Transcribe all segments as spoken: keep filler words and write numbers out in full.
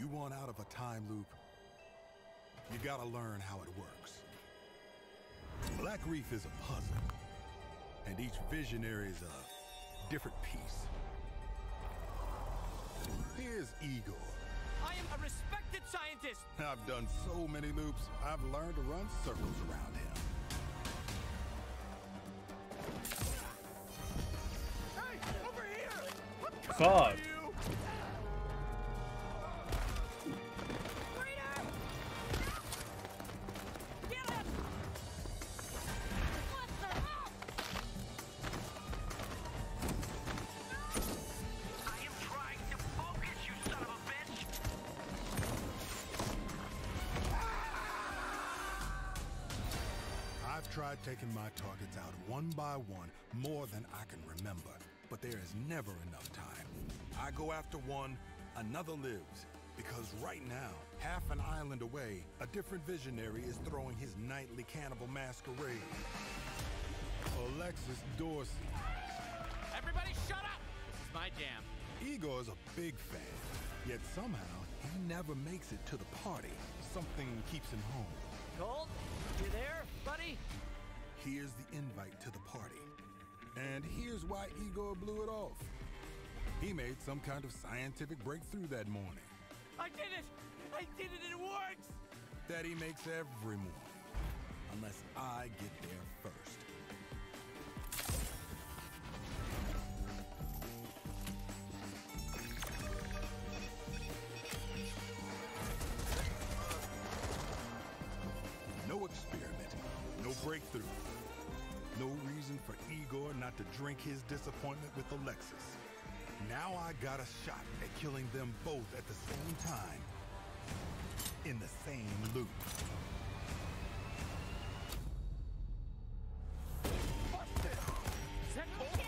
You want out of a time loop? You gotta learn how it works. Black Reef is a puzzle, and each visionary is a different piece. Here's Igor. I am a respected scientist! I've done so many loops, I've learned to run circles around him. Hey, over here! I'm coming Fuck. for you! Freedom! Get him! What the hell? I am trying to focus, you son of a bitch! I've tried taking my targets out one by one more than I can remember, but there is never enough time. I go after one, another lives, because right now, half an island away, a different visionary is throwing his nightly cannibal masquerade. Alexis Dorsey. Everybody shut up! This is my jam. Igor's a big fan, yet somehow he never makes it to the party. Something keeps him home. Gold, you there, buddy? Here's the invite to the party. And here's why Igor blew it off. He made some kind of scientific breakthrough that morning. I did it! I did it, it works! That he makes every morning. Unless I get there first. No experiment, no breakthrough. No reason for Igor not to drink his disappointment with Alexis. Now I got a shot at killing them both at the same time. In the same loop. Is that Wolf?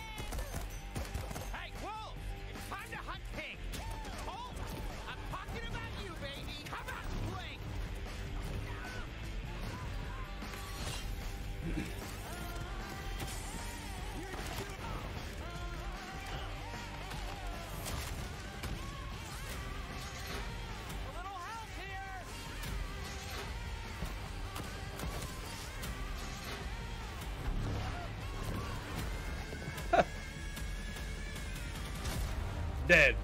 Hey, Wolf! It's time to hunt pig! Wolf! I'm talking about you, baby! Come out and play! A little help here! Dead.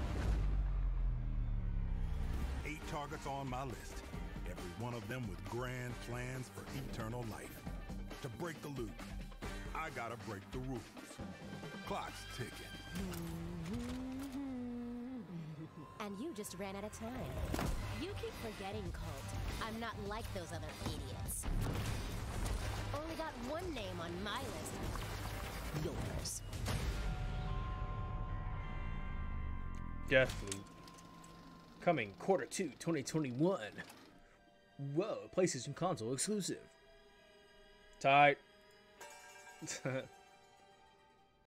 Eight targets on my list. Every one of them with grand plans for eternal life. To break the loop, I gotta break the rules. Clock's ticking. And you just ran out of time. You keep forgetting, Colt. I'm not like those other idiots. Only got one name on my list. Yours. Deathloop. Coming quarter two, twenty twenty-one. Whoa, PlayStation console exclusive. Tight.